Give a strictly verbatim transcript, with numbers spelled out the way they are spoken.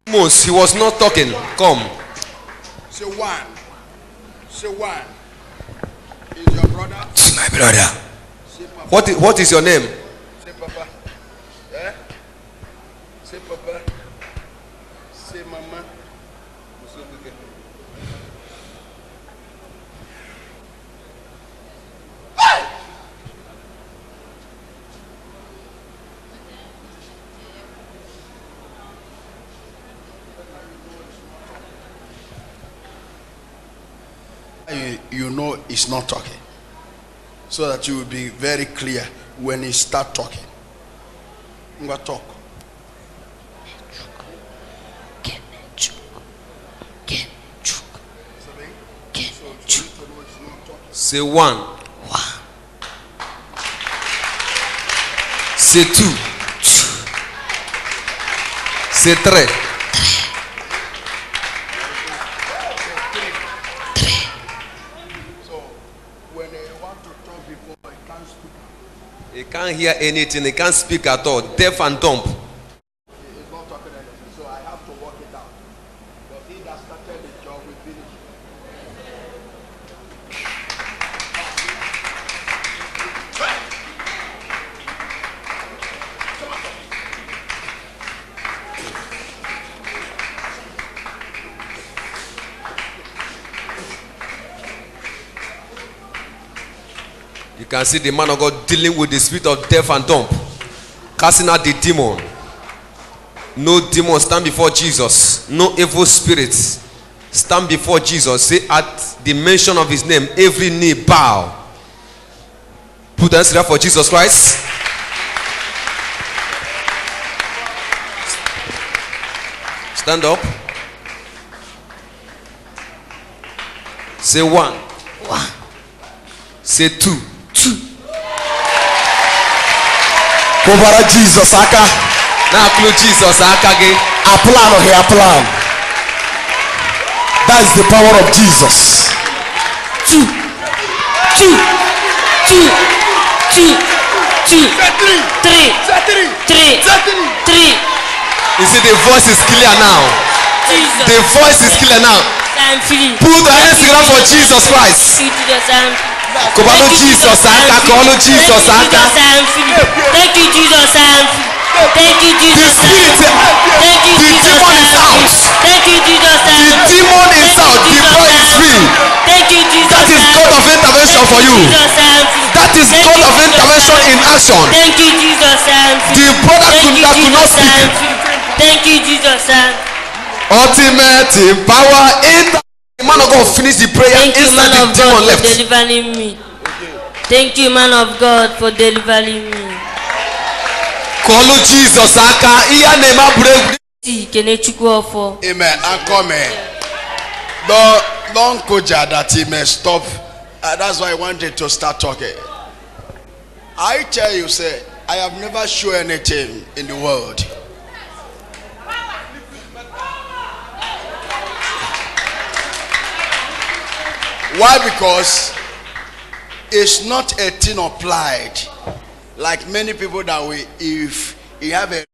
Most he was not talking. Come. Say one. Say one. Is your brother? It's my brother. Say papa. What is, what is your name? Say papa. Eh? Say papa. Say mama. You, you know he's not talking, so that you will be very clear when he start talking. I'm gonna talk. Say one. One. Say two. Two. Say three. So when they want to talk before, I can't speak. He can't hear anything. He can't speak at all. Deaf and dumb. He's not talking anything, so I have to work it out. But he that started the job will finish. You can see the man of God dealing with the spirit of deaf and dumb, casting out the demon. No demon stand before Jesus. No evil spirits stand before Jesus. Say at the mention of his name, every knee bow. Put hands together for Jesus Christ. Stand up. Say one. One. Say two. Two. Over Jesus, aka. Now close Jesus. Akage. A plan or a plan. That is the power of Jesus. Two. Two. Two. Two. Two. Three. Three. Three. Three. Three. Three. You see the voice is clear now. Jesus. The voice is clear now. I'm free. Put the hands together for Jesus Christ. Thank you, Jesus. I'm free. Kobalo Jesus aka, kolo Jesus aka. Thank you, Jesus. I'm free. Thank you, The Jesus. spirit, Thank you, the Jesus. demon is out. Thank you, Jesus. The demon is out. The boy is free. Thank you, Jesus. That is God of intervention for you. That is God of intervention in action. Thank you, Jesus. The brother could, that could not speak. Thank you, Jesus. Ultimate in power in the man of God finished the prayer. Thank you, man Inside the of demon God, for left. delivering me. Thank you, man of God, for delivering me. Kolo Jesus aka, iya nema break. Kenechukwu ofo. Amen. And come here. Don't, don't koja that he may stop. Uh, that's why I wanted to start talking. I tell you, say, I have never shown anything in the world. Why? Because it's not a thing of pride. Like many people that we, if you have a